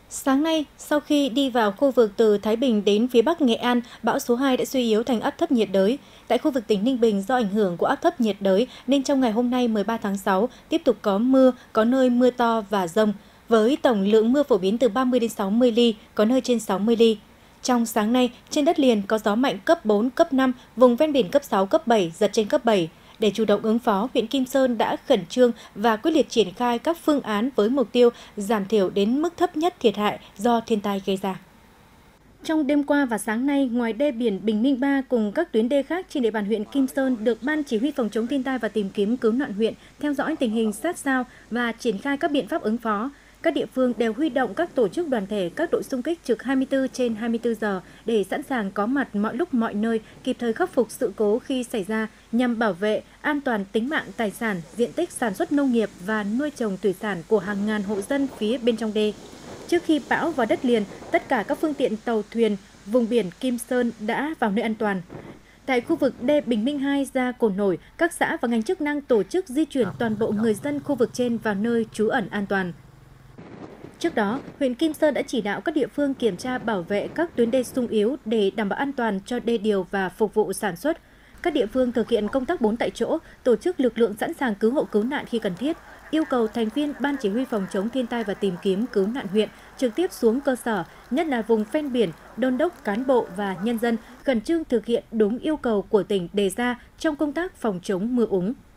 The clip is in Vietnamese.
Sáng nay, sau khi đi vào khu vực từ Thái Bình đến phía Bắc Nghệ An, bão số 2 đã suy yếu thành áp thấp nhiệt đới. Tại khu vực tỉnh Ninh Bình do ảnh hưởng của áp thấp nhiệt đới nên trong ngày hôm nay 13 tháng 6 tiếp tục có mưa, có nơi mưa to và dông, với tổng lượng mưa phổ biến từ 30 đến 60 ly, có nơi trên 60 ly. Trong sáng nay, trên đất liền có gió mạnh cấp 4, cấp 5, vùng ven biển cấp 6, cấp 7, giật trên cấp 7. Để chủ động ứng phó, huyện Kim Sơn đã khẩn trương và quyết liệt triển khai các phương án với mục tiêu giảm thiểu đến mức thấp nhất thiệt hại do thiên tai gây ra. Trong đêm qua và sáng nay, ngoài đê biển Bình Minh 3 cùng các tuyến đê khác trên địa bàn huyện Kim Sơn được Ban Chỉ huy phòng chống thiên tai và tìm kiếm cứu nạn huyện theo dõi tình hình sát sao và triển khai các biện pháp ứng phó. Các địa phương đều huy động các tổ chức đoàn thể, các đội xung kích trực 24/24 giờ để sẵn sàng có mặt mọi lúc mọi nơi, kịp thời khắc phục sự cố khi xảy ra nhằm bảo vệ an toàn tính mạng, tài sản, diện tích sản xuất nông nghiệp và nuôi trồng thủy sản của hàng ngàn hộ dân phía bên trong đê. Trước khi bão vào đất liền, tất cả các phương tiện tàu thuyền vùng biển Kim Sơn đã vào nơi an toàn. Tại khu vực đê Bình Minh 2 ra Cồn Nổi, các xã và ngành chức năng tổ chức di chuyển toàn bộ người dân khu vực trên vào nơi trú ẩn an toàn. Trước đó, huyện Kim Sơn đã chỉ đạo các địa phương kiểm tra bảo vệ các tuyến đê sung yếu để đảm bảo an toàn cho đê điều và phục vụ sản xuất. Các địa phương thực hiện công tác 4 tại chỗ, tổ chức lực lượng sẵn sàng cứu hộ cứu nạn khi cần thiết, yêu cầu thành viên Ban Chỉ huy phòng chống thiên tai và tìm kiếm cứu nạn huyện trực tiếp xuống cơ sở, nhất là vùng ven biển, đôn đốc cán bộ và nhân dân khẩn trương thực hiện đúng yêu cầu của tỉnh đề ra trong công tác phòng chống mưa úng.